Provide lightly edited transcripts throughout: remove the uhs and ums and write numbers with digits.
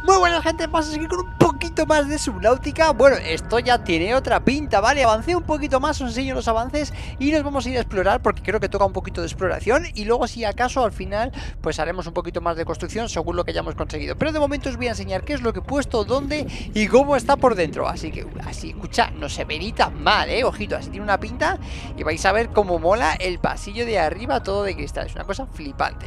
Muy buena gente, vamos a seguir con un poquito más de Subnautica. Bueno, esto ya tiene otra pinta, ¿vale? Avancé un poquito más, os enseño los avances y nos vamos a ir a explorar porque creo que toca un poquito de exploración. Y luego si acaso al final pues haremos un poquito más de construcción según lo que hayamos conseguido. Pero de momento os voy a enseñar qué es lo que he puesto, dónde y cómo está por dentro. Así que, así, escucha, no se ve ni tan mal, ojito, así tiene una pinta. Y vais a ver cómo mola el pasillo de arriba, todo de cristal, es una cosa flipante.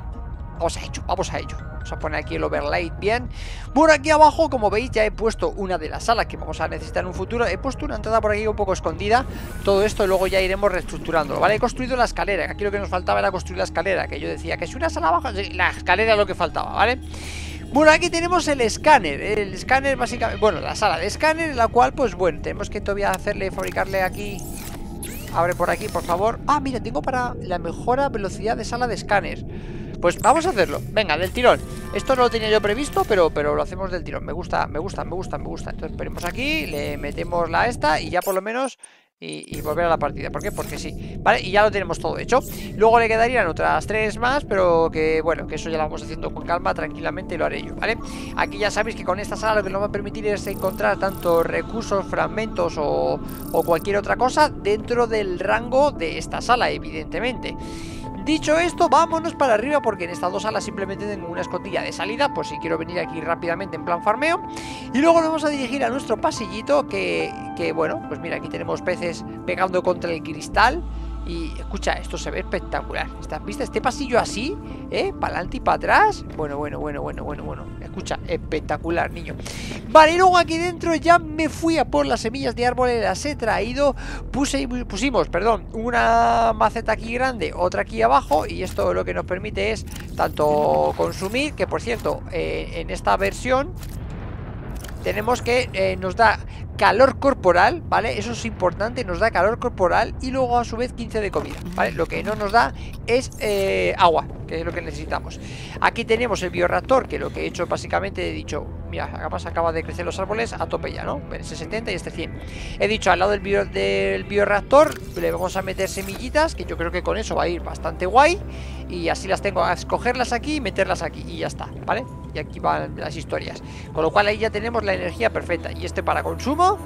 Vamos a ello, vamos a ello. Vamos a poner aquí el overlay bien. Bueno, aquí abajo, como veis, ya he puesto una de las salas que vamos a necesitar en un futuro. He puesto una entrada por aquí un poco escondida. Todo esto luego ya iremos reestructurándolo, ¿vale? He construido la escalera. Aquí lo que nos faltaba era construir la escalera, que yo decía que si una sala abajo, la escalera es lo que faltaba, ¿vale? Bueno, aquí tenemos el escáner. El escáner básicamente, bueno, la sala de escáner, en la cual, pues bueno, tenemos que todavía fabricarle aquí. Abre por aquí, por favor. Ah, mira, tengo para la mejora velocidad de sala de escáner. Pues vamos a hacerlo, venga, del tirón. Esto no lo tenía yo previsto, pero lo hacemos del tirón. Me gusta. Entonces ponemos aquí, le metemos la esta y ya por lo menos y volver a la partida. ¿Por qué? Porque sí, ¿vale? Y ya lo tenemos todo hecho. Luego le quedarían otras 3 más, pero que bueno, que eso ya lo vamos haciendo con calma, tranquilamente, y lo haré yo, ¿vale? Aquí ya sabéis que con esta sala lo que nos va a permitir es encontrar tanto recursos, fragmentos o cualquier otra cosa dentro del rango de esta sala, evidentemente. Dicho esto, vámonos para arriba porque en estas dos salas simplemente tengo una escotilla de salida, por si quiero venir aquí rápidamente en plan farmeo. Y luego nos vamos a dirigir a nuestro pasillito que bueno, pues mira, aquí tenemos peces pegando contra el cristal. Y escucha, esto se ve espectacular. ¿Estás vista este pasillo así? Para adelante y para atrás. Bueno. Escucha, espectacular, niño. Vale, y luego aquí dentro ya me fui a por las semillas de árboles. Las he traído. Pusimos, una maceta aquí grande, otra aquí abajo. Y esto lo que nos permite es tanto consumir, que por cierto, en esta versión tenemos que nos da calor corporal, ¿vale? Eso es importante, nos da calor corporal y luego a su vez 15 de comida, ¿vale? Lo que no nos da es agua, que es lo que necesitamos. Aquí tenemos el bioreactor, que lo que he hecho básicamente he dicho, mira, además acaba de crecer los árboles a tope ya, ¿no? Ese 70 y este 100. He dicho al lado del bioreactor le vamos a meter semillitas, que yo creo que con eso va a ir bastante guay. Y así las tengo a escogerlas aquí y meterlas aquí y ya está, ¿vale? Y aquí van las historias. Con lo cual ahí ya tenemos la energía perfecta. Y este para consumo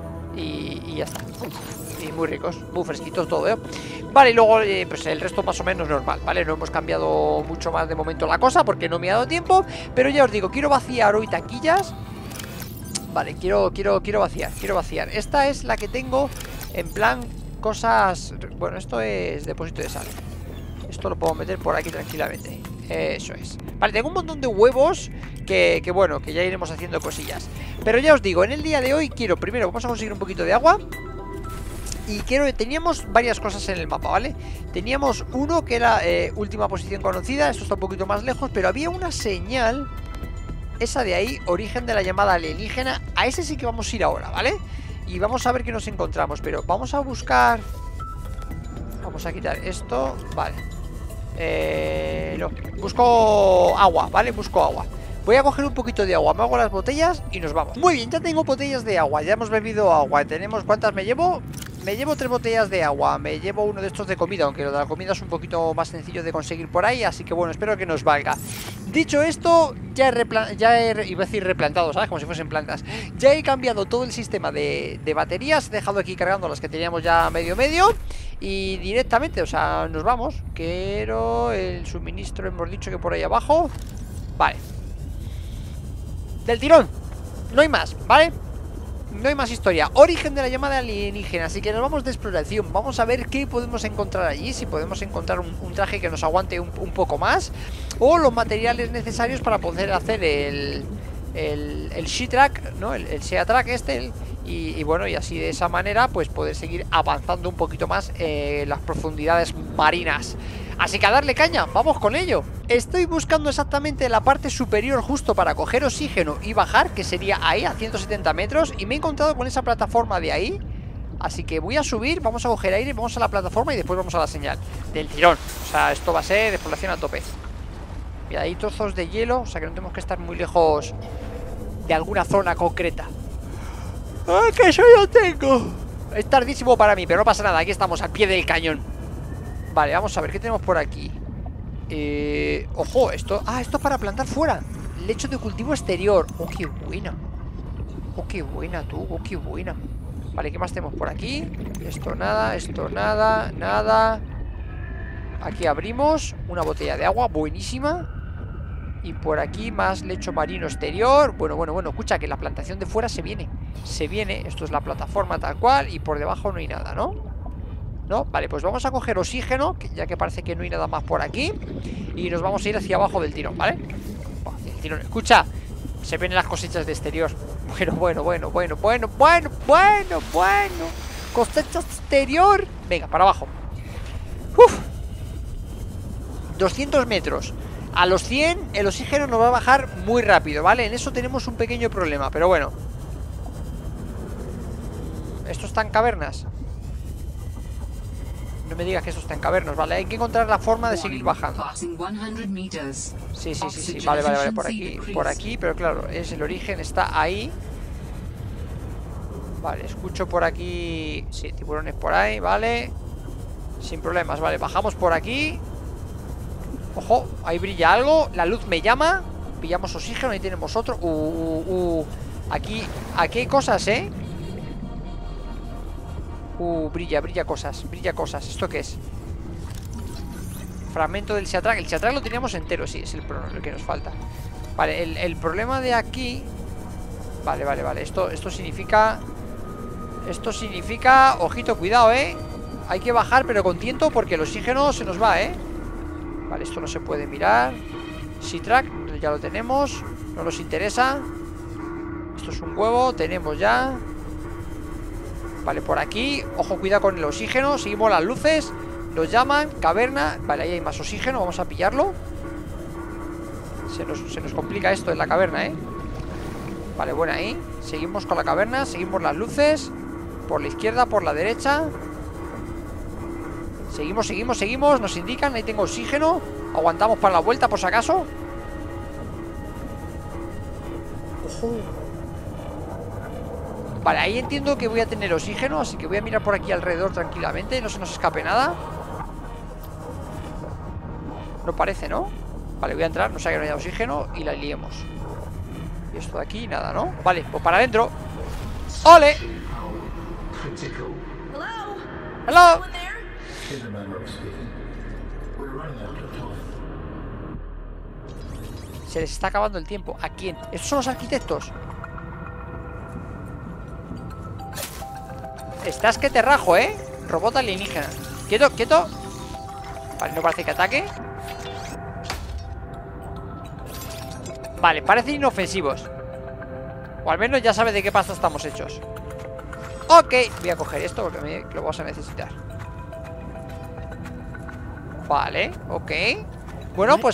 y ya está. Y muy ricos, muy fresquitos todo, ¿eh? Vale, y luego pues el resto más o menos normal, ¿vale? No hemos cambiado mucho más de momento la cosa porque no me ha dado tiempo. Pero ya os digo, quiero vaciar hoy taquillas. Vale, quiero vaciar. Esta es la que tengo en plan cosas. Bueno, esto es depósito de sal. Esto lo puedo meter por aquí tranquilamente. Eso es. Vale, tengo un montón de huevos que bueno, que ya iremos haciendo cosillas. Pero ya os digo, en el día de hoy primero vamos a conseguir un poquito de agua. Y teníamos varias cosas en el mapa, ¿vale? Teníamos uno que era última posición conocida. Esto está un poquito más lejos, pero había una señal. Esa de ahí, origen de la llamada alienígena. A ese sí que vamos a ir ahora, ¿vale? Y vamos a ver qué nos encontramos. Pero vamos a buscar. Vamos a quitar esto, vale. Busco agua, ¿vale? Busco agua. Voy a coger un poquito de agua, me hago las botellas y nos vamos. Muy bien, ya tengo botellas de agua, ya hemos bebido agua. Tenemos, ¿cuántas me llevo? Me llevo 3 botellas de agua, me llevo uno de estos de comida, aunque lo de la comida es un poquito más sencillo de conseguir por ahí, así que bueno, espero que nos valga. Dicho esto, iba a decir replantado, ¿sabes? Como si fuesen plantas. Ya he cambiado todo el sistema de baterías, he dejado aquí cargando las que teníamos ya medio. Y directamente, o sea, nos vamos. Quiero el suministro, hemos dicho que por ahí abajo. Vale. Del tirón. No hay más, ¿vale? No hay más historia. Origen de la llamada alienígena. Así que nos vamos de exploración. Vamos a ver qué podemos encontrar allí. Si podemos encontrar un traje que nos aguante un poco más. O los materiales necesarios para poder hacer el She-Track, ¿no? El Sea-Track este. Y bueno, y así de esa manera pues poder seguir avanzando un poquito más en las profundidades marinas. Así que a darle caña, vamos con ello. Estoy buscando exactamente la parte superior justo para coger oxígeno y bajar, que sería ahí a 170 metros. Y me he encontrado con esa plataforma de ahí. Así que voy a subir, vamos a coger aire, vamos a la plataforma y después vamos a la señal del tirón. O sea, esto va a ser exploración a tope. Mira, hay trozos de hielo, o sea que no tenemos que estar muy lejos de alguna zona concreta. ¡Ah, que eso yo tengo! Es tardísimo para mí, pero no pasa nada, aquí estamos al pie del cañón. Vale, vamos a ver, ¿qué tenemos por aquí? Ojo, esto... Ah, esto es para plantar fuera. lecho de cultivo exterior. Oh, qué buena. Oh, qué buena, tú. Oh, qué buena. Vale, ¿qué más tenemos por aquí? Esto nada, nada. Aquí abrimos una botella de agua, buenísima. Y por aquí más lecho marino exterior. Bueno, escucha, que la plantación de fuera se viene. Se viene, esto es la plataforma tal cual. Y por debajo no hay nada, ¿no? ¿No? Vale, pues vamos a coger oxígeno, ya que parece que no hay nada más por aquí. Y nos vamos a ir hacia abajo del tirón, ¿vale? Hacia el tirón. Escucha, se ven las cosechas de exterior. Bueno. Cosechas exterior. Venga, para abajo. Uf. 200 metros. A los 100 el oxígeno nos va a bajar muy rápido, ¿vale? En eso tenemos un pequeño problema, pero bueno. ¿Esto está en cavernas? No me digas que esto está en cavernas, ¿vale? Hay que encontrar la forma de seguir bajando. Sí. Vale, por aquí, pero claro, es el origen, está ahí. Vale, escucho por aquí. Sí, tiburones por ahí, vale. Sin problemas, vale, bajamos por aquí. Ojo, ahí brilla algo. La luz me llama. Pillamos oxígeno, ahí tenemos otro. Aquí hay cosas, ¿eh? Brilla cosas. ¿Esto qué es? Fragmento del Seatrack. El Seatrack lo teníamos entero, sí, es el que nos falta. Vale, el problema de aquí. Vale. Esto significa. Ojito, cuidado, Hay que bajar, pero con tiento, porque el oxígeno se nos va, Vale, esto no se puede mirar. Seatrack, ya lo tenemos. No nos interesa. Esto es un huevo, tenemos ya. Vale, por aquí. Ojo, cuidado con el oxígeno. Seguimos las luces. Nos llaman, caverna. Vale, ahí hay más oxígeno, vamos a pillarlo. Se nos complica esto en la caverna, Vale, bueno, ahí. Seguimos con la caverna, seguimos las luces. Por la izquierda, por la derecha. Seguimos, nos indican, ahí tengo oxígeno. Aguantamos para la vuelta por si acaso. Ojo. Vale, ahí entiendo que voy a tener oxígeno, así que voy a mirar por aquí alrededor tranquilamente. No se nos escape nada. No parece, ¿no? Vale, voy a entrar, no sé que no haya oxígeno. Y la liemos. Y esto de aquí, nada, ¿no? Vale, pues para adentro. ¡Ole! ¡Hello! Se les está acabando el tiempo. ¿A quién? ¿Estos son los arquitectos? Estás que te rajo, Robot alienígena. Quieto. Vale, no parece que ataque. Vale, parecen inofensivos. O al menos ya sabe de qué pasta estamos hechos. Ok, voy a coger esto porque lo vamos a necesitar. Vale, ok. Bueno, pues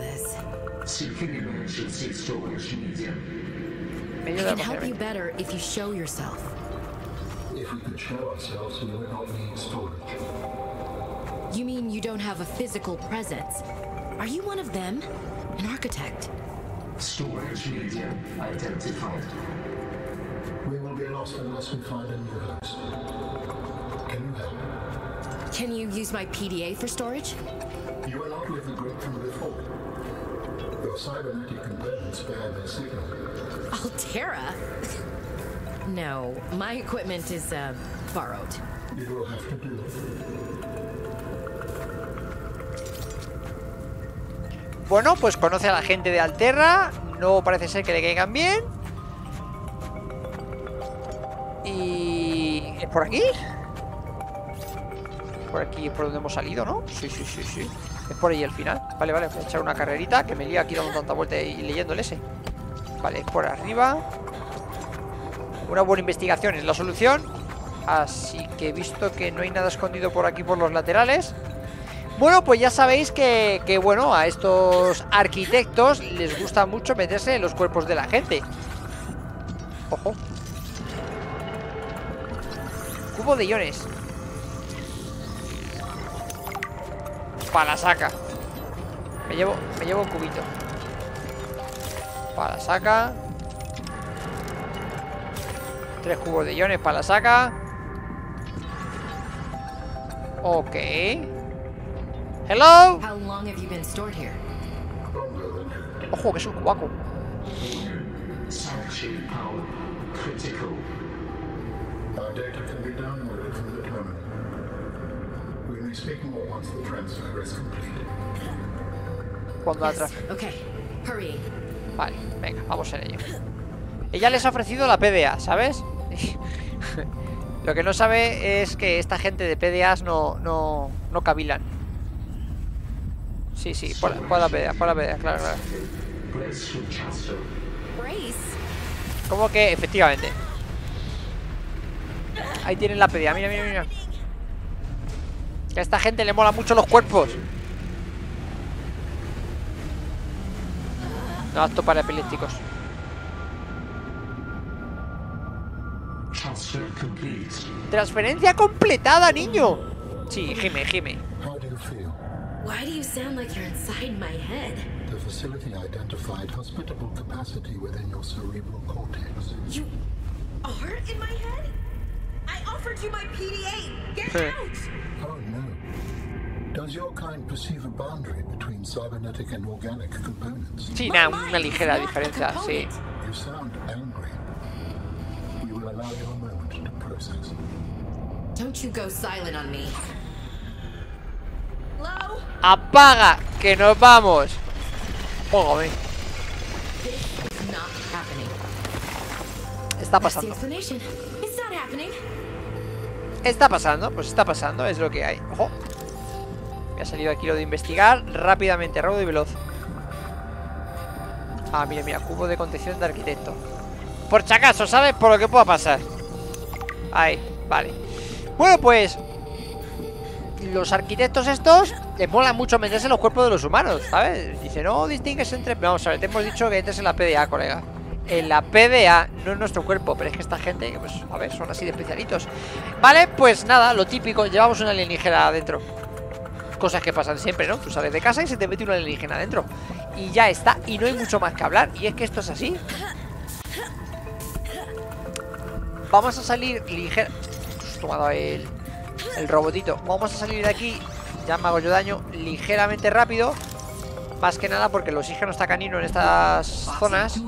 me ayuda demasiado. If we could show ourselves, we would not need storage. You mean you don't have a physical presence? Are you one of them? An architect? Storage medium identified. We will be lost unless we find a new host. Can you help? Can you use my PDA for storage? You are not with the group from before. Your cybernetic components bear their signal. Altera? No, my equipment is, borrowed. You will have to do it. Bueno, pues conoce a la gente de Alterra. No parece ser que le caigan bien. Y... ¿es por aquí? Por aquí por donde hemos salido, ¿no? Sí. Es por ahí el final. Vale, voy a echar una carrerita, que me lío aquí dando tanta vuelta y leyendo el S. Vale, es por arriba. Una buena investigación es la solución. Así que he visto que no hay nada escondido por aquí por los laterales. Bueno, pues ya sabéis que bueno, a estos arquitectos les gusta mucho meterse en los cuerpos de la gente. Ojo. Cubo de iones. Para la saca. Me llevo un cubito. Para la saca. 3 cubos de iones para la saca. Ok. Hello. Ojo, que es un cubaco. Ship power critical. Our data can be downloaded from the terminal. We may speak more once the transfer is complete. Cuando la Yes. Okay. Hurry. Vale, venga, vamos en ello. Ella les ha ofrecido la PDA, ¿sabes? Lo que no sabe es que esta gente de PDAs no cavilan. Sí, por la PDA, claro. Brace. Como que, efectivamente. Ahí tienen la PDA, mira. Que a esta gente le mola mucho los cuerpos. No, apto para epilépticos. Transferencia completada, niño. Sí, gime. How do you feel? Why do you sound like you're inside my head? The facility identified hospitable capacity within your cerebral cortex. You are in my head? I offered you my PDA. Get out! Oh no. Does your kind perceive a boundary between cybernetic and organic components? Sí, nada, una ligera diferencia, sí. You sound angry. We will allow you a moment to process. Don't you go silent on me. Hello? ¡Apaga! ¡Que nos vamos! Póngame. This is not happening. Está That's the pasando. explanation. It's not happening. Está pasando, pues está pasando, es lo que hay. ¡Ojo! Me ha salido aquí lo de investigar rápidamente, rápido y veloz. Ah, mira, cubo de contención de arquitecto. Por si acaso, ¿sabes? Por lo que pueda pasar. Ahí, vale. Bueno, pues los arquitectos estos les mola mucho meterse en los cuerpos de los humanos, ¿sabes? Dice, no distingues entre... Vamos a ver, te hemos dicho que entres en la PDA, colega. En la PDA, no en nuestro cuerpo. Pero es que esta gente, pues, a ver, son así de especialitos. Vale, pues nada, lo típico. Llevamos una alienígena adentro. Cosas que pasan siempre, ¿no? Tú sales de casa y se te mete una alienígena adentro. Y ya está, y no hay mucho más que hablar. Y es que esto es así. Vamos a salir ligero. Tomado el robotito. Vamos a salir de aquí. Ya me hago yo daño. Ligeramente rápido. Más que nada porque el oxígeno está canino en estas zonas.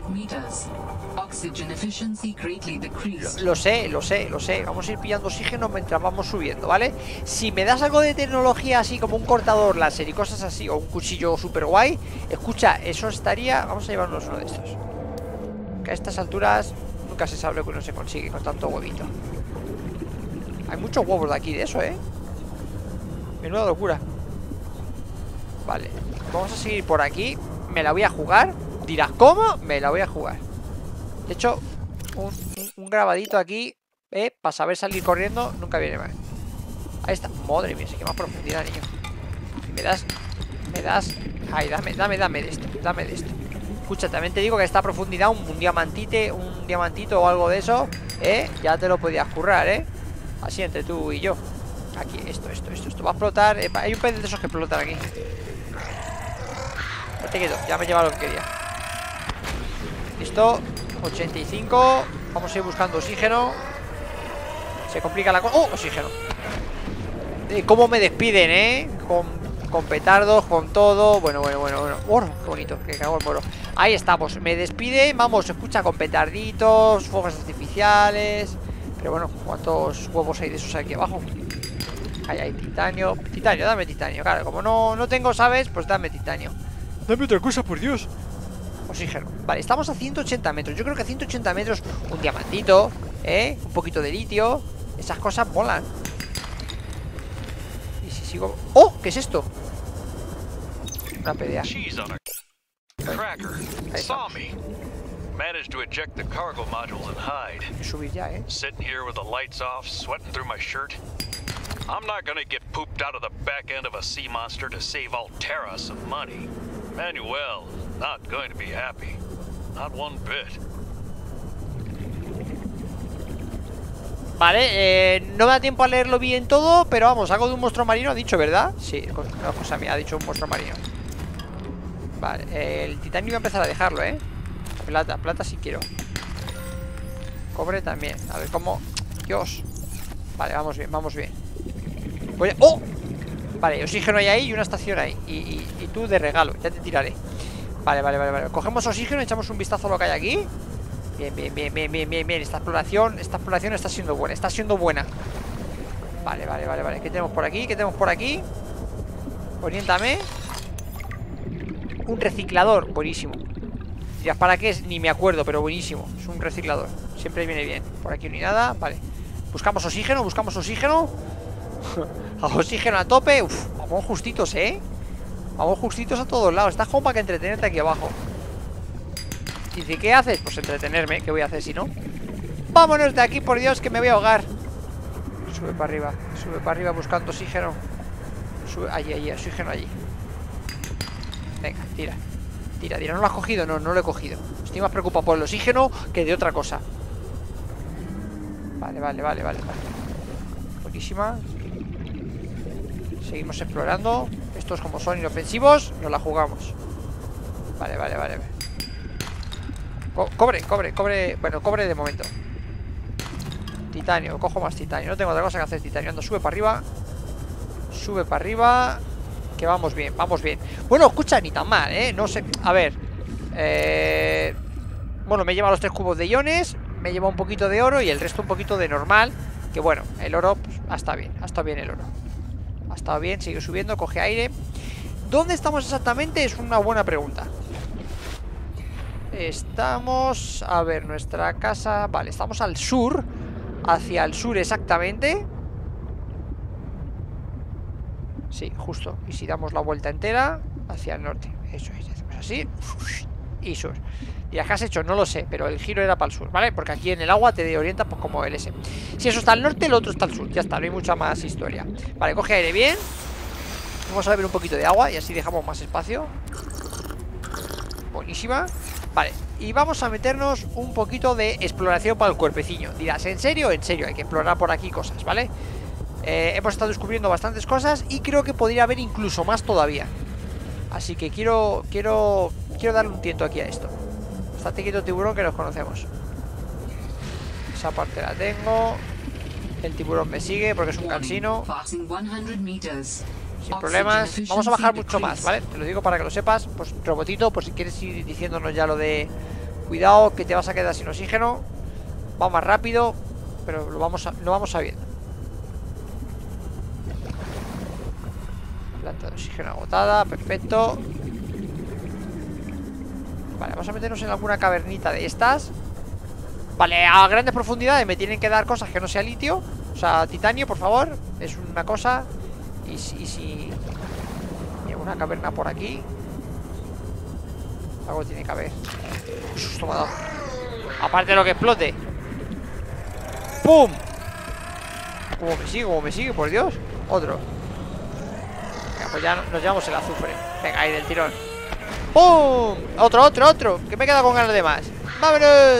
Lo sé. Vamos a ir pillando oxígeno mientras vamos subiendo, ¿vale? Si me das algo de tecnología así como un cortador láser y cosas así, o un cuchillo super guay, escucha, eso estaría... Vamos a llevarnos uno de estos. Que a estas alturas nunca se sabe lo que uno se consigue con tanto huevito. Hay muchos huevos de aquí de eso, ¿eh? Menuda locura. Vale, vamos a seguir por aquí. Me la voy a jugar. Dirás, ¿cómo? Me la voy a jugar. De hecho, un grabadito aquí, para saber salir corriendo, nunca viene mal. Ahí está. Madre mía, sí que más profundidad, niño. Me das. Ay, dame de esto. Dame de esto. Escucha, también te digo que a esta profundidad un diamantito o algo de eso, ya te lo podías currar, así entre tú y yo. Aquí, esto va a explotar. Hay un pez de esos que explotan aquí. Te quedo, ya me lleva lo que quería. Listo, 85. Vamos a ir buscando oxígeno. Se complica la cosa. ¡Oh! Oxígeno. ¿Cómo me despiden, con petardos, con todo? Bueno. ¡Oro! ¡Qué bonito! Que cago el moro. Ahí estamos, me despiden. Vamos, se escucha con petarditos, fuegos artificiales. Pero bueno, ¿cuántos huevos hay de esos aquí abajo? Ahí hay titanio. Titanio, dame titanio. Claro, como no tengo, ¿sabes? Pues dame titanio. Dame otra cosa, por Dios. Oxígeno. Vale, estamos a 180 metros. Yo creo que a 180 metros un diamantito, un poquito de litio. Esas cosas molan. Y si sigo... ¡Oh! ¿Qué es esto? Una PDA. Ahí está. Managed to eject the cargo modules and hide. Hay que subir ya, Sitting here with the lights off, sweating through my shirt. I'm not gonna get pooped out of the back end of a sea monster to save Alterra some money. Manuel, not going to be happy. Not one bit. Vale, no me da tiempo a leerlo bien todo, pero vamos, algo de un monstruo marino ha dicho, ¿verdad? Sí, una cosa mía, ha dicho un monstruo marino. Vale, el titanio voy a empezar a dejarlo, Plata si quiero. Cobre también. A ver cómo... Dios. Vale, vamos bien. Voy a... ¡Oh! Vale, oxígeno hay ahí y una estación ahí. Y tú de regalo, ya te tiraré. Vale. Cogemos oxígeno, echamos un vistazo a lo que hay aquí. Bien, bien, bien, bien, bien, bien, bien. Esta exploración está siendo buena. Está siendo buena. Vale, vale, vale, vale. ¿Qué tenemos por aquí? ¿Qué tenemos por aquí? Oriéntame. Un reciclador. Buenísimo. Dirás, ¿para qué es? Ni me acuerdo, pero buenísimo. Es un reciclador. Siempre viene bien. Por aquí ni nada. Vale. Buscamos oxígeno, buscamos oxígeno. Oxígeno a tope. Uf, vamos justitos, ¿eh? Vamos justitos a todos lados. Estás como para que entretenerte aquí abajo. Dice, ¿qué haces? Pues entretenerme. ¿Qué voy a hacer si no? Vámonos de aquí, por Dios, que me voy a ahogar. Sube para arriba buscando oxígeno. Sube, allí, oxígeno allí. Venga, tira. Tira, tira, ¿no lo has cogido? No, no lo he cogido. Estoy más preocupado por el oxígeno que de otra cosa. Vale, vale, vale, vale, vale. Buenísima. Seguimos explorando. Estos como son inofensivos, nos la jugamos. Vale, vale, vale. Cobre, cobre, cobre. Bueno, cobre de momento. Titanio, cojo más titanio. No tengo otra cosa que hacer titanio. Ando, sube para arriba. Sube para arriba. Que vamos bien, vamos bien. Bueno, escucha, ni tan mal, no sé, a ver. Bueno, me lleva los 3 cubos de iones. Me lleva un poquito de oro y el resto un poquito de normal. Que bueno, el oro pues, ha estado bien el oro. Ha estado bien, sigue subiendo, coge aire. ¿Dónde estamos exactamente? Es una buena pregunta. Estamos, a ver, nuestra casa. Vale, estamos al sur. Hacia el sur exactamente. Sí, justo. Y si damos la vuelta entera, hacia el norte. Eso es, hacemos así. Y sur. ¿Y qué has hecho? No lo sé, pero el giro era para el sur, ¿vale? Porque aquí en el agua te orienta pues como el S. Si eso está al norte, el otro está al sur. Ya está, no hay mucha más historia. Vale, coge aire bien. Vamos a beber un poquito de agua y así dejamos más espacio. Buenísima. Vale, y vamos a meternos un poquito de exploración para el cuerpecillo. Dirás, ¿en serio? En serio, hay que explorar por aquí cosas, ¿vale? Hemos estado descubriendo bastantes cosas y creo que podría haber incluso más todavía. Así que quiero darle un tiento aquí a esto. Estate quieto, tiburón, que nos conocemos. Esa parte la tengo. El tiburón me sigue porque es un cansino. Sin problemas. Vamos a bajar mucho más, ¿vale? Te lo digo para que lo sepas. Pues robotito, por si quieres ir diciéndonos ya lo de cuidado, que te vas a quedar sin oxígeno. Va más rápido, pero lo vamos sabiendo. Planta de oxígeno agotada, perfecto. Vale, vamos a meternos en alguna cavernita de estas. Vale, a grandes profundidades me tienen que dar cosas que no sea litio. O sea, titanio, por favor. Es una cosa. Y si hay una caverna por aquí, algo tiene que haber. ¡Qué susto me ha dado! Aparte de lo que explote. ¡Pum! ¿Cómo me sigue? Por Dios. Otro. Venga, pues ya nos llevamos el azufre. Venga, ahí del tirón. ¡Pum! Otro. Que me he quedado con ganas de más. ¡Vámonos!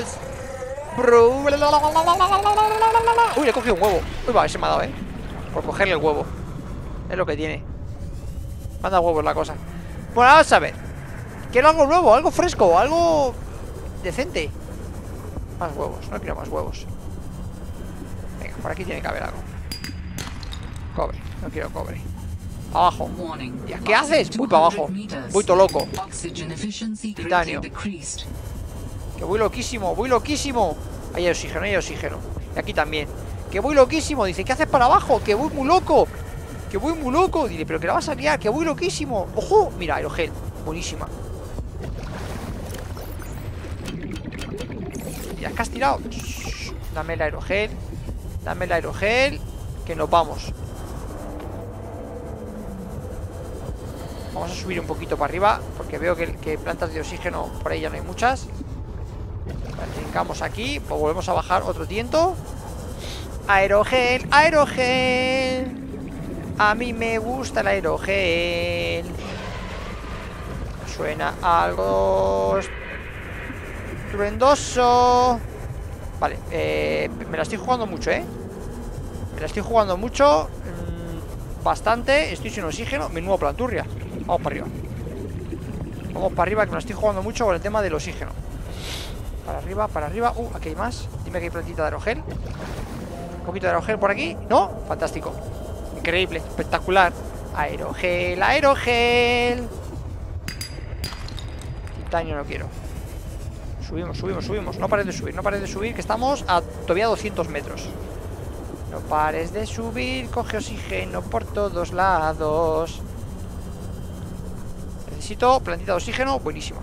Uy, le he cogido un huevo. Uy, va, ese me ha dado, por cogerle el huevo. Es lo que tiene. Manda huevos la cosa. Bueno, vamos a ver. Quiero algo nuevo, algo fresco, algo decente. Más huevos, no quiero más huevos. Venga, por aquí tiene que haber algo. Cobre, no quiero cobre. Abajo. ¿Ya qué haces? Voy para abajo. Voy todo loco. Titanio. Que voy loquísimo, voy loquísimo. Ahí hay oxígeno, Y aquí también. Que voy loquísimo. Dice, ¿qué haces para abajo? Que voy muy loco. Que voy muy loco. Dile, pero que la vas a liar, que voy loquísimo. ¡Ojo! Mira, aerogel. Buenísima. ¿Ya que has tirado? Dame el aerogel. Dame el aerogel. Que nos vamos. Vamos a subir un poquito para arriba, porque veo que plantas de oxígeno por ahí ya no hay muchas. Trincamos aquí, pues volvemos a bajar otro tiento. Aerogel, aerogel. A mí me gusta el aerogel. Suena algo truendoso. Vale, me la estoy jugando mucho, Me la estoy jugando mucho. Bastante, estoy sin oxígeno. Menudo planturria. Vamos para arriba. Vamos para arriba, que me la estoy jugando mucho con el tema del oxígeno. Para arriba, para arriba. Aquí hay más. Dime que hay plantita de aerogel. Un poquito de aerogel por aquí. ¿No? Fantástico. Increíble, espectacular. Aerogel, aerogel. Titanio no quiero. Subimos, subimos, subimos. No pares de subir, no pares de subir, que estamos a todavía 200 metros. No pares de subir, coge oxígeno por todos lados. Necesito plantita de oxígeno, buenísima.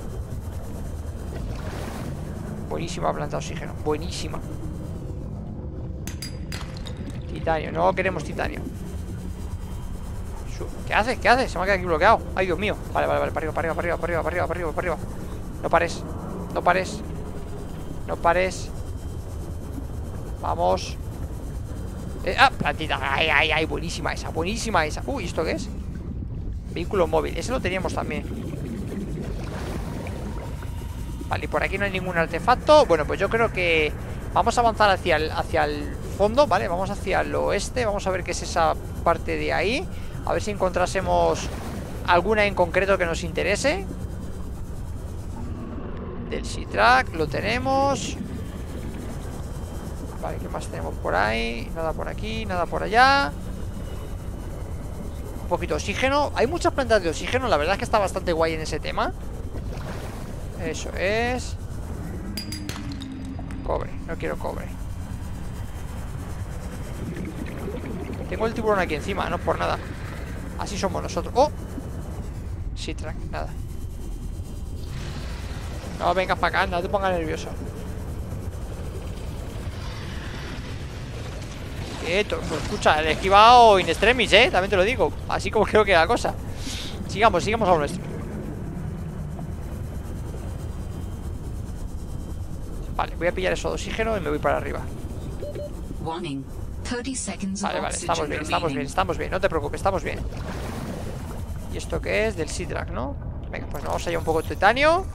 Buenísima planta de oxígeno, buenísima. Titanio, no queremos titanio. ¿Qué haces? ¿Qué haces? Se me ha quedado aquí bloqueado. Ay, Dios mío. Vale, vale, vale, para arriba, para arriba, para arriba, para arriba, para arriba, para arriba, para arriba. No pares, no pares. No pares. Vamos. Plantita. Ay, ay, ay, buenísima esa, buenísima esa. Uy, ¿esto qué es? Vehículo móvil, ese lo teníamos también. Vale, y por aquí no hay ningún artefacto. Bueno, pues yo creo que vamos a avanzar hacia el fondo, ¿vale? Vamos hacia el oeste, vamos a ver qué es esa parte de ahí. A ver si encontrásemos alguna en concreto que nos interese. Del Sea-Track, lo tenemos. Vale, ¿qué más tenemos por ahí? Nada por aquí, nada por allá. Un poquito de oxígeno. Hay muchas plantas de oxígeno, la verdad es que está bastante guay en ese tema. Eso es. Cobre, no quiero cobre. Tengo el tiburón aquí encima, no por nada. Así somos nosotros. ¡Oh! Sea-Track, nada. No, vengas para acá, no te pongas nervioso. Quieto, pues escucha, el esquivado in extremis, también te lo digo. Así como creo que la cosa. Sigamos, sigamos a lo nuestro. Vale, voy a pillar eso de oxígeno y me voy para arriba. Vale, vale, estamos bien, estamos bien, estamos bien. No te preocupes, estamos bien. ¿Y esto qué es? Del Sea-Track, ¿no? Venga, pues vamos a llevar un poco de titanio.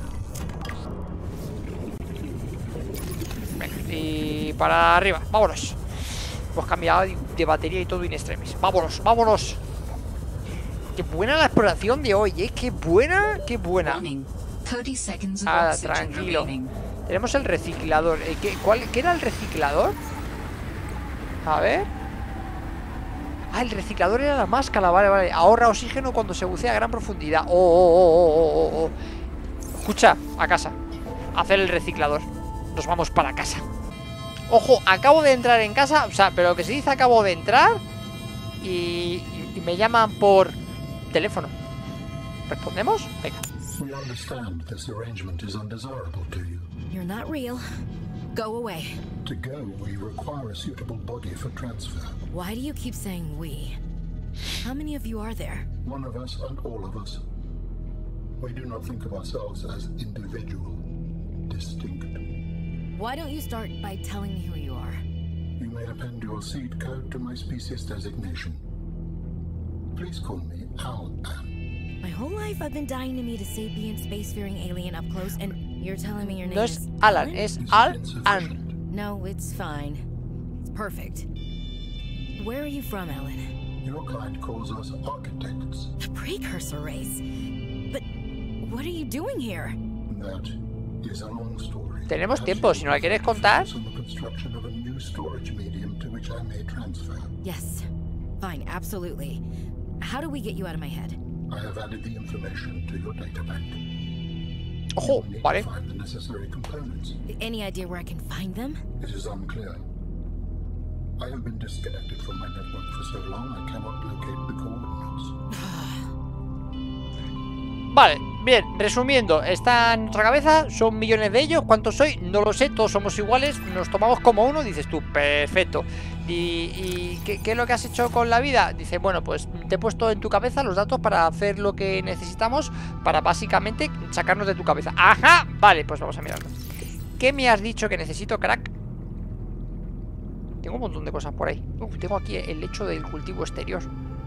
Venga, y para arriba, vámonos. Hemos cambiado de batería y todo in extremis. Vámonos, vámonos. Qué buena la exploración de hoy, qué buena, qué buena. Ah, tranquilo. Tenemos el reciclador. ¿Qué era el reciclador? A ver. Ah, el reciclador era la máscara, vale, vale. Ahorra oxígeno cuando se bucea a gran profundidad. Oh. Escucha, a casa. Hacer el reciclador. Nos vamos para casa. Ojo, acabo de entrar en casa. O sea, pero lo que se dice, acabo de entrar y me llaman por teléfono. ¿Respondemos? Venga. We understand this arrangement is undesirable to you. You're not real. Go away. To go, we require a suitable body for transfer. Why do you keep saying we? How many of you are there? One of us and all of us. We do not think of ourselves as individual, distinct. Why don't you start by telling me who you are? You may append your seed code to my species designation. Please call me Al-An. My whole life I've been dying to meet a sapient spacefaring alien up close, and you're telling me your name No is es Alan, es Al-An. No, it's fine. It's perfect. Where are you from, Ellen? Your client calls us architects. The precursor race. But what are you doing here? That is a long story. Tenemos tiempo, si no la quieres contar. On the construction of a new storage medium to which I may transfer. Yes. Fine, absolutely. How do we get you out of my head? I have added the information to your data bank. Ojo, You need vale. to find the necessary components. Any idea where I can find them? It is unclear. I have been disconnected from my network for so long I cannot locate the coordinates. Vale, bien, resumiendo, está en nuestra cabeza, son millones de ellos. ¿Cuántos soy? No lo sé, todos somos iguales, nos tomamos como uno, dices tú, perfecto. ¿Y qué es lo que has hecho con la vida? Dice, bueno, pues te he puesto en tu cabeza los datos para hacer lo que necesitamos, para básicamente sacarnos de tu cabeza. ¡Ajá! Vale, pues vamos a mirarlo. ¿Qué me has dicho que necesito, crack? Tengo un montón de cosas por ahí. Tengo aquí el lecho del cultivo exterior.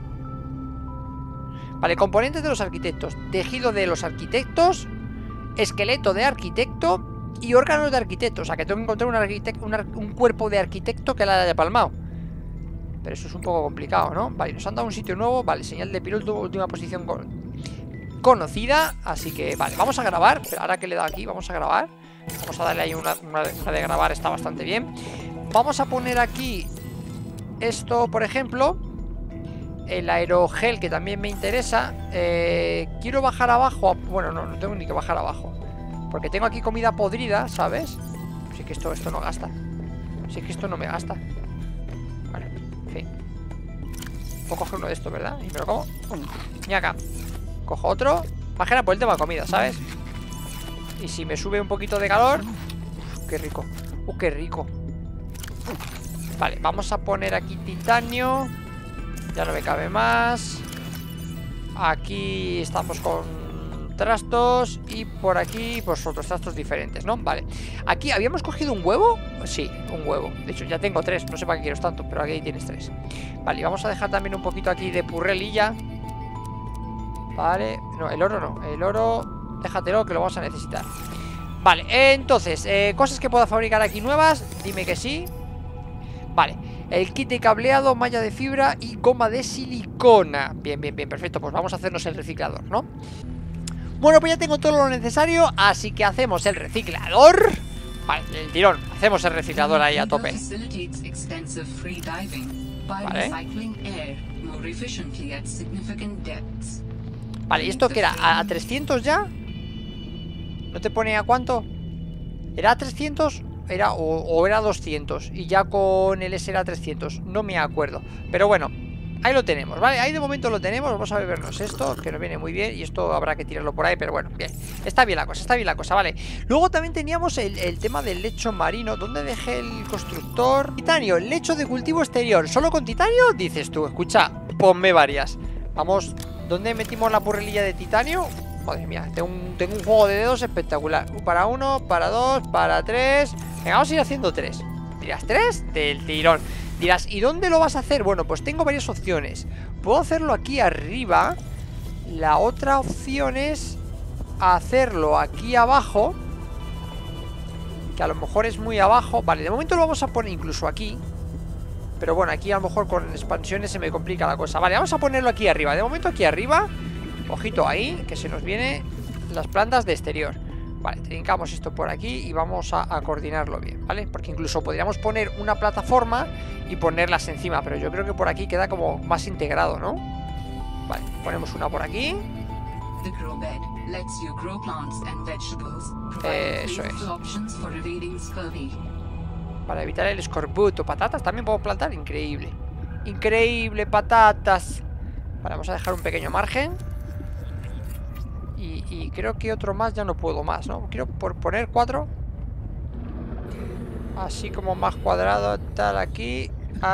Vale, componentes de los arquitectos. Tejido de los arquitectos. Esqueleto de arquitecto. Y órganos de arquitecto. O sea que tengo que encontrar un cuerpo de arquitecto que la haya palmado. Pero eso es un poco complicado, ¿no? Vale, nos han dado un sitio nuevo. Vale, señal de piloto, última posición conocida. Así que, vale, vamos a grabar. Pero ahora que le he dado aquí, vamos a grabar. Vamos a darle ahí una de grabar, está bastante bien. Vamos a poner aquí esto, por ejemplo. El aerogel, que también me interesa. Quiero bajar abajo. Bueno, no tengo ni que bajar abajo. Porque tengo aquí comida podrida, ¿sabes? Sí que esto no gasta. Sí que esto no me gasta. Bueno, en fin. Puedo coger uno de estos, ¿verdad? Y me lo como. Y acá. Cojo otro. Más que nada por el tema de comida, ¿sabes? Y si me sube un poquito de calor. Qué rico. Qué rico. Vale, vamos a poner aquí titanio. Ya no me cabe más. Aquí estamos con trastos. Y por aquí, pues otros trastos diferentes, ¿no? Vale. Aquí, ¿habíamos cogido un huevo? Sí, un huevo. De hecho, ya tengo 3. No sé para qué quiero tanto, pero aquí tienes 3. Vale, y vamos a dejar también un poquito aquí de purrelilla. Vale. No, el oro no. El oro, déjatelo que lo vamos a necesitar. Vale, entonces, cosas que pueda fabricar aquí nuevas. Dime que sí. Vale, el kit de cableado, malla de fibra y goma de silicona. Bien, bien, bien, perfecto. Pues vamos a hacernos el reciclador, ¿no? Bueno, pues ya tengo todo lo necesario, así que hacemos el reciclador. Vale, el tirón. Hacemos el reciclador ahí a tope. Vale. Vale, ¿y esto qué era? ¿A 300 ya? ¿No te pone a cuánto? ¿Era a 300? Era, o era 200. Y ya con el S era 300. No me acuerdo. Pero bueno, ahí lo tenemos, ¿vale? Ahí de momento lo tenemos. Vamos a bebernos esto, que nos viene muy bien. Y esto habrá que tirarlo por ahí, pero bueno, bien. Está bien la cosa, ¿vale? Luego también teníamos el tema del lecho marino. ¿Dónde dejé el constructor? Titanio, lecho de cultivo exterior. ¿Solo con titanio? Dices tú, escucha, ponme varias. Vamos, ¿dónde metimos la purrelilla de titanio? Madre mía, tengo un juego de dedos espectacular. Para 1, para 2, para 3. Venga, vamos a ir haciendo 3. Dirás, 3 del tirón. Dirás, ¿y dónde lo vas a hacer? Bueno, pues tengo varias opciones. Puedo hacerlo aquí arriba. La otra opción es hacerlo aquí abajo, que a lo mejor es muy abajo. Vale, de momento lo vamos a poner incluso aquí. Pero bueno, aquí a lo mejor con expansiones se me complica la cosa. Vale, vamos a ponerlo aquí arriba. De momento aquí arriba. Ojito ahí, que se nos vienen las plantas de exterior. Vale, trincamos esto por aquí y vamos a coordinarlo bien, ¿vale? Porque incluso podríamos poner una plataforma y ponerlas encima, pero yo creo que por aquí queda como más integrado, ¿no? Vale, ponemos una por aquí. Eso es. Para evitar el escorbuto. Patatas también puedo plantar, increíble. Increíble, patatas. Vale, vamos a dejar un pequeño margen. Y creo que otro más ya no puedo más, ¿no? Quiero poner 4. Así como más cuadrado, tal, aquí.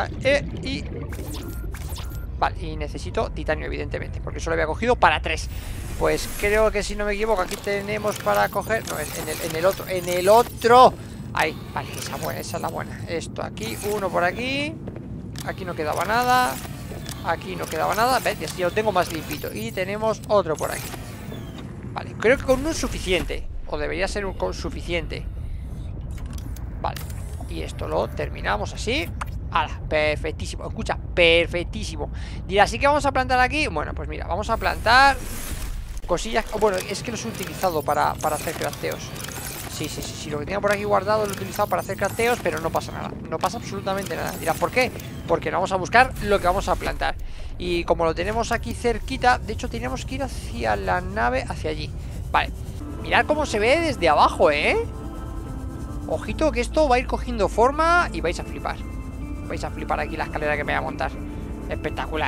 Vale, y necesito titanio, evidentemente, porque solo había cogido para 3. Pues creo que si no me equivoco, aquí tenemos para coger. No, en el otro. ¡En el otro! Ahí, vale, esa es la buena. Esto aquí, uno por aquí. Aquí no quedaba nada. Aquí no quedaba nada. ¿Ves? Y así lo tengo más limpito. Y tenemos otro por aquí. Vale, creo que con uno es suficiente. O debería ser un suficiente. Vale, y esto lo terminamos así. ¡Hala! Perfectísimo, escucha, perfectísimo. Dirá, ¿así que vamos a plantar aquí? Bueno, pues mira, vamos a plantar cosillas. Bueno, es que los he utilizado para hacer crafteos. Sí, lo que tenía por aquí guardado lo he utilizado para hacer crafteos, pero no pasa nada. No pasa absolutamente nada. Dirá, ¿por qué? Porque no vamos a buscar lo que vamos a plantar. Y como lo tenemos aquí cerquita, de hecho teníamos que ir hacia la nave, hacia allí. Vale, mirad cómo se ve desde abajo, ¿eh? Ojito que esto va a ir cogiendo forma y vais a flipar. Vais a flipar aquí la escalera que me voy a montar. Espectacular.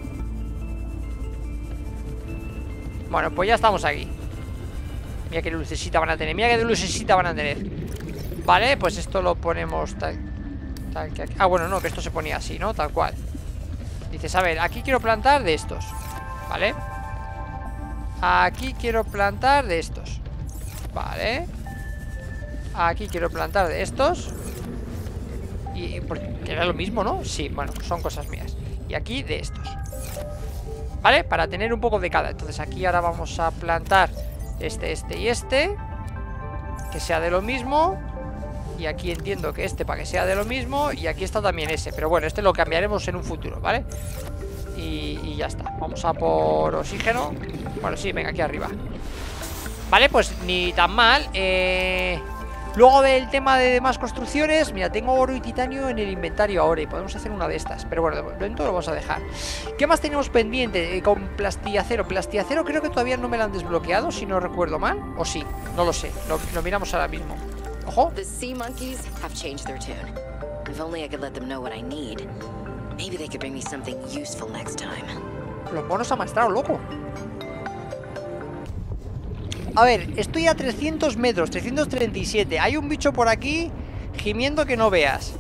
Bueno, pues ya estamos aquí. Mira qué lucecita van a tener. Mira qué lucecita van a tener. Vale, pues esto lo ponemos tal que aquí. Ah, bueno, no, que esto se ponía así, ¿no? Tal cual. Dices, a ver, aquí quiero plantar de estos. Vale. Aquí quiero plantar de estos. Vale. Aquí quiero plantar de estos. Y porque era lo mismo, ¿no? Sí, bueno, son cosas mías. Y aquí de estos. ¿Vale? Para tener un poco de cada. Entonces aquí ahora vamos a plantar este y este. Que sea de lo mismo. Y aquí entiendo que este para que sea de lo mismo. Y aquí está también ese. Pero bueno, este lo cambiaremos en un futuro, ¿vale? Y ya está. Vamos a por oxígeno. Bueno, sí, venga, aquí arriba. Vale, pues ni tan mal. Luego del tema de demás construcciones, mira, tengo oro y titanio en el inventario ahora y podemos hacer una de estas. Pero bueno, de momento lo vamos a dejar. ¿Qué más tenemos pendiente? Con plastiacero. Plastiacero creo que todavía no me lo han desbloqueado, si no recuerdo mal. O sí, no lo sé. Lo miramos ahora mismo. Ojo. The sea monkeys have changed their tune. If only I could let them know what I need. Maybe they could bring me something useful next time. Los monos amaestrados, loco. A ver, estoy a 300 metros, 337. Hay un bicho por aquí gimiendo que no veas.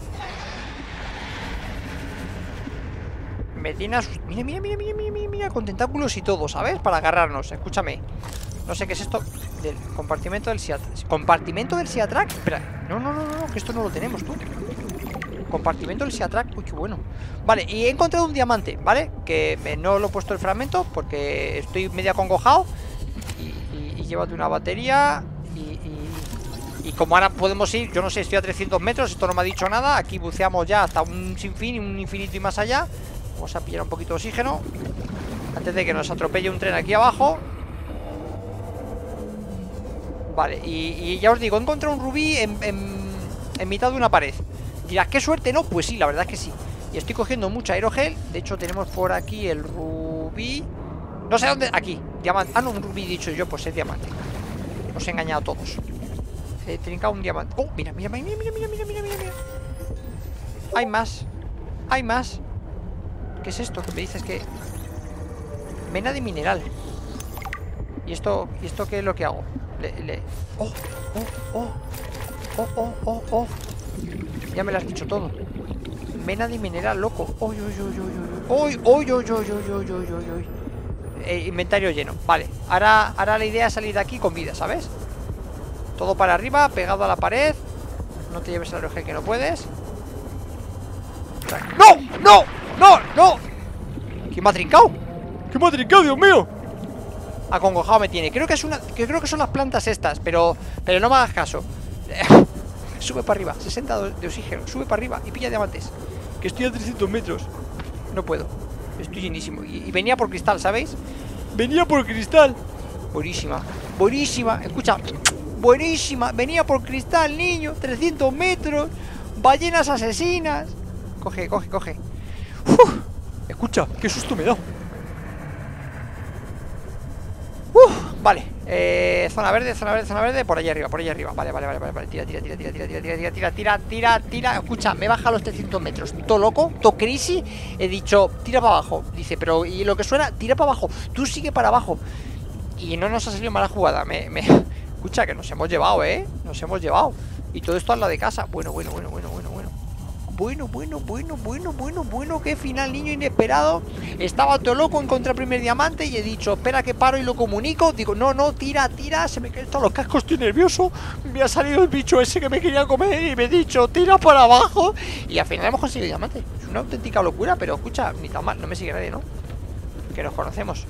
Me tiene asustado. Mira, con tentáculos y todo, ¿sabes? Para agarrarnos, escúchame. No sé qué es esto del compartimento del Seatrack. ¿Compartimento del Seatrack? Espera, no, que esto no lo tenemos, tú. Compartimento del Seatrack, uy, qué bueno. Vale, y he encontrado un diamante, ¿vale? Que no lo he puesto el fragmento porque estoy medio acongojado. Y llévate una batería. Y como ahora podemos ir, yo no sé, estoy a 300 metros, esto no me ha dicho nada. Aquí buceamos ya hasta un sinfín y un infinito y más allá. Vamos a pillar un poquito de oxígeno antes de que nos atropelle un tren aquí abajo. Vale, y ya os digo, he encontrado un rubí en mitad de una pared. Dirás, qué suerte, ¿no? Pues sí, la verdad es que sí. Y estoy cogiendo mucho aerogel. De hecho, tenemos por aquí el rubí. No sé dónde, aquí, diamante. Ah, no, un rubí, dicho yo, pues es diamante. Os he engañado a todos. He trincado un diamante. Oh, mira. Hay más. ¿Qué es esto? Que me dices que... Mena de mineral. ¿Y esto qué es lo que hago? Oh. Ya me lo has dicho todo. Mena de mineral, loco. Inventario lleno. Vale, ahora la idea es salir de aquí con vida, ¿sabes? Todo para arriba, pegado a la pared. No te lleves el aerogel que no puedes. ¡No! ¿Quién me ha trincado? Dios mío? Acongojado me tiene. Creo que son las plantas estas, pero no me hagas caso. Sube para arriba, 60 de oxígeno. Sube para arriba y pilla diamantes. Que estoy a 300 metros. No puedo, estoy llenísimo. Y venía por cristal, ¿sabéis? Venía por cristal. Buenísima, escucha. Buenísima, venía por cristal, niño. 300 metros. Ballenas asesinas. Coge. Escucha, qué susto me da. Vale, zona verde, por allá arriba. Vale. Tira. Escucha, me baja a los 300 metros. Todo loco, todo crisis. He dicho, tira para abajo. Dice, pero y lo que suena, tira para abajo. Tú sigue para abajo. Y no nos ha salido mala jugada. Escucha, que nos hemos llevado, Nos hemos llevado. Y todo esto a la de casa. Bueno. Qué final, niño inesperado. Estaba todo loco, encontré el primer diamante y he dicho, espera que paro y lo comunico. Digo, no, tira, se me caen todos los cascos, estoy nervioso. Me ha salido el bicho ese que me quería comer y me he dicho, tira para abajo. Y al final hemos conseguido diamante. Es una auténtica locura, pero escucha, ni tan mal, no me sigue nadie, ¿no? Que nos conocemos.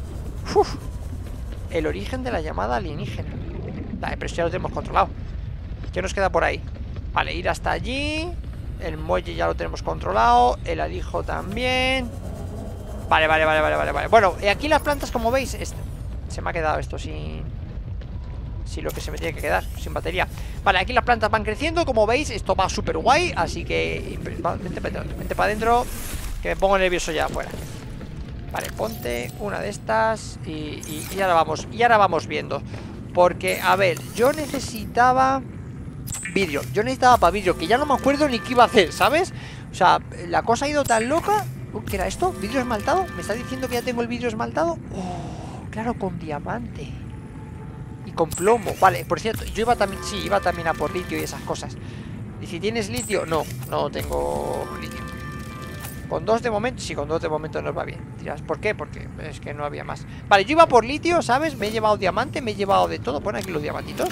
El origen de la llamada alienígena. Vale, pero ya lo tenemos controlado. ¿Qué nos queda por ahí? Vale, ir hasta allí. El muelle ya lo tenemos controlado. El alijo también. Vale. Bueno, aquí las plantas, como veis, se me ha quedado esto sin lo que se me tiene que quedar, sin batería. Vale, aquí las plantas van creciendo, como veis. Esto va súper guay, así que vente para adentro, que me pongo nervioso ya afuera. Vale, ponte una de estas. Y ahora vamos viendo. Porque, a ver, yo necesitaba vidrio, para vidrio, que ya no me acuerdo ni qué iba a hacer, ¿sabes? O sea, la cosa ha ido tan loca. ¿Qué era esto? ¿Vidrio esmaltado? ¿Me está diciendo que ya tengo el vidrio esmaltado? Oh, claro, con diamante y con plomo. Vale, por cierto, yo iba también a por litio y esas cosas. ¿Y si tienes litio? No tengo litio. Con dos de momento, sí, con dos de momento nos va bien. Dirás, ¿por qué? Porque es que no había más. Vale, yo iba por litio, ¿sabes? Me he llevado diamante, me he llevado de todo. Pon aquí los diamantitos.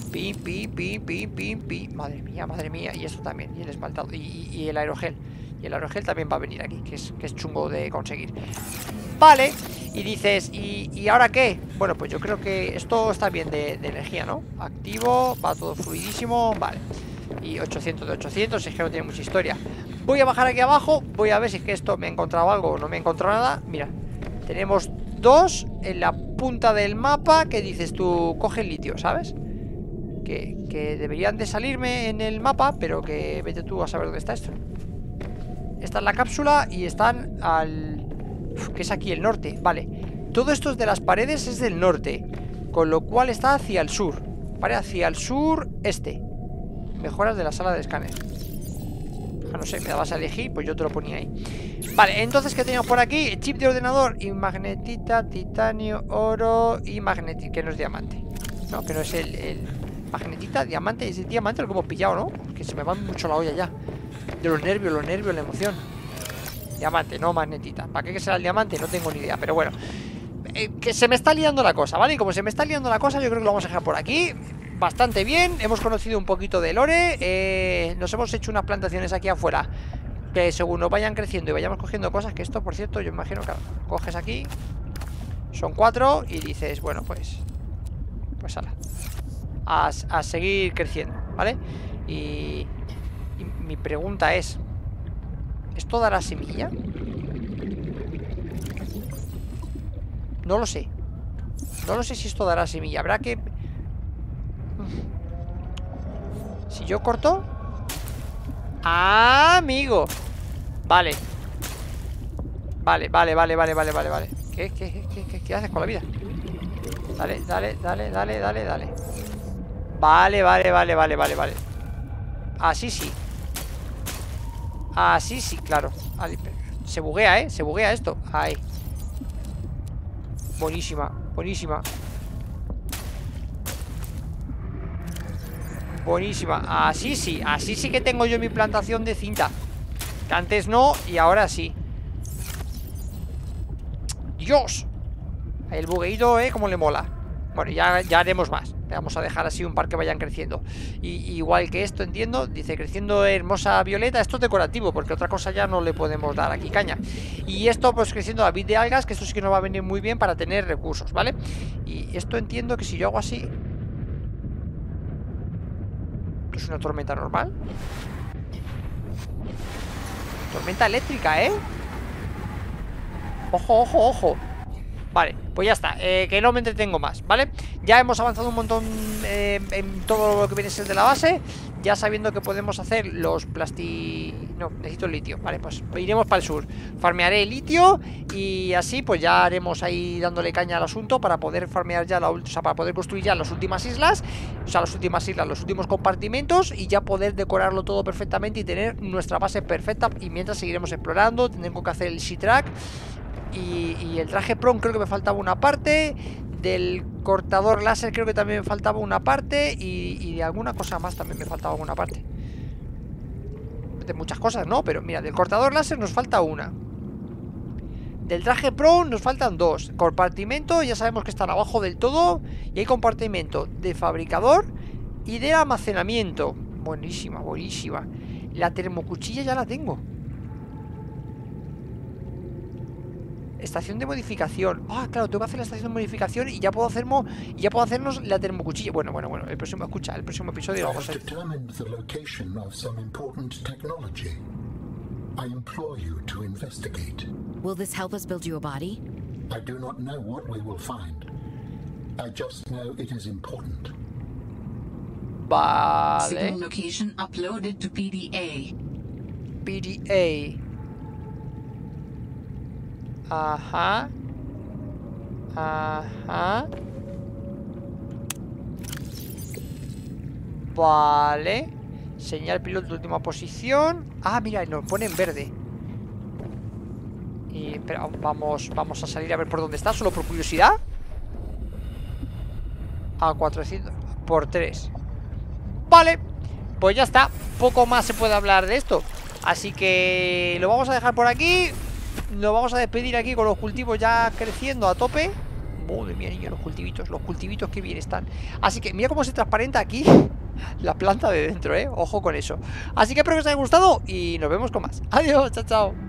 Madre mía. Y esto también, y el esmaltado, y el aerogel. Y el aerogel también va a venir aquí, que es chungo de conseguir. Vale, y dices, ¿y ahora qué? Bueno, pues yo creo que esto está bien de energía, ¿no? Activo, va todo fluidísimo, vale. Y 800 de 800, es que no tiene mucha historia. Voy a bajar aquí abajo, voy a ver si es que esto me he encontrado algo o no me he encontrado nada. Mira, tenemos dos en la punta del mapa que dices tú, coge el litio, ¿sabes? que deberían de salirme en el mapa, pero que vete tú a saber dónde está esto. Esta es la cápsula y están al... que es aquí el norte, vale. Todo esto es de las paredes, es del norte, con lo cual está hacia el sur, ¿vale? Hacia el sur este. Mejoras de la sala de escáner. No sé, me dabas a elegir, pues yo te lo ponía ahí. Vale, entonces, ¿qué tenemos por aquí? Chip de ordenador y magnetita, titanio, oro y magnetita, que no es diamante. No, que no es el magnetita, diamante. Es el diamante lo que hemos pillado, ¿no? Que se me va mucho la olla ya. De los nervios, la emoción. Diamante, no magnetita. ¿Para qué será el diamante? No tengo ni idea, pero bueno. Que se me está liando la cosa, ¿vale? Y como se me está liando la cosa, yo creo que lo vamos a dejar por aquí. Bastante bien, hemos conocido un poquito de lore. Nos hemos hecho unas plantaciones aquí afuera, que según nos vayan creciendo y vayamos cogiendo cosas, que esto, por cierto, yo imagino que coges aquí, son 4 y dices, bueno, pues ala, a seguir creciendo, ¿vale? Y mi pregunta es, ¿esto dará semilla? No lo sé. No lo sé si esto dará semilla. Habrá que... Si yo corto... ¡Ah, amigo! Vale. Vale. ¿Qué haces con la vida? Dale. Vale. Así sí. Así sí, claro. Se buguea, ¿eh? Se buguea esto. Ahí. Buenísima. Así sí que tengo yo mi plantación de cinta. Que antes no y ahora sí. Dios. El bugueído, como le mola. Bueno, ya haremos más. Vamos a dejar así un par que vayan creciendo. Y igual que esto, entiendo. Dice, creciendo hermosa violeta. Esto es decorativo, porque otra cosa ya no le podemos dar aquí caña. Y esto, pues creciendo la vid de algas, que esto sí que nos va a venir muy bien para tener recursos, ¿vale? Y esto entiendo que si yo hago así... ¿Es una tormenta normal? Tormenta eléctrica, ¿eh? Ojo. Vale, pues ya está, que no me entretengo más, ¿vale? Ya hemos avanzado un montón en todo lo que viene a ser de la base. Ya sabiendo que podemos hacer los No, necesito el litio, vale, pues iremos para el sur. Farmearé el litio y así pues ya haremos ahí dándole caña al asunto para poder farmear ya o sea, para poder construir ya las últimas islas. O sea, los últimos compartimentos y ya poder decorarlo todo perfectamente y tener nuestra base perfecta. Y mientras seguiremos explorando, tengo que hacer el Sea-Track. Y el traje Prone creo que me faltaba una parte. Del cortador láser creo que también me faltaba una parte. Y de alguna cosa más también me faltaba alguna parte. De muchas cosas, ¿no? Pero mira, del cortador láser nos falta una. Del traje Prone nos faltan 2. Compartimento, ya sabemos que están abajo del todo. Y hay compartimento de fabricador y de almacenamiento. Buenísima. La termocuchilla ya la tengo. Estación de modificación. Ah, claro, tengo que hacer la estación de modificación y ya puedo hacernos la termocuchilla. Bueno, el próximo episodio lo vamos a hacer. I implore you to investigate. Will this help us build you a body? I do not know what we will find. I just know it is important. Vale. Signal location uploaded to PDA. Ajá. Vale. Señal piloto de última posición. Ah, mira, nos pone en verde. Y espera, vamos a salir a ver por dónde está, solo por curiosidad. A 400 por 3. Vale, pues ya está. Poco más se puede hablar de esto. Así que lo vamos a dejar por aquí. Nos vamos a despedir aquí con los cultivos ya creciendo a tope. Madre mía, niño, los cultivitos que bien están. Así que mira cómo se transparenta aquí la planta de dentro, ojo con eso. Así que espero que os haya gustado y nos vemos con más. Adiós, chao.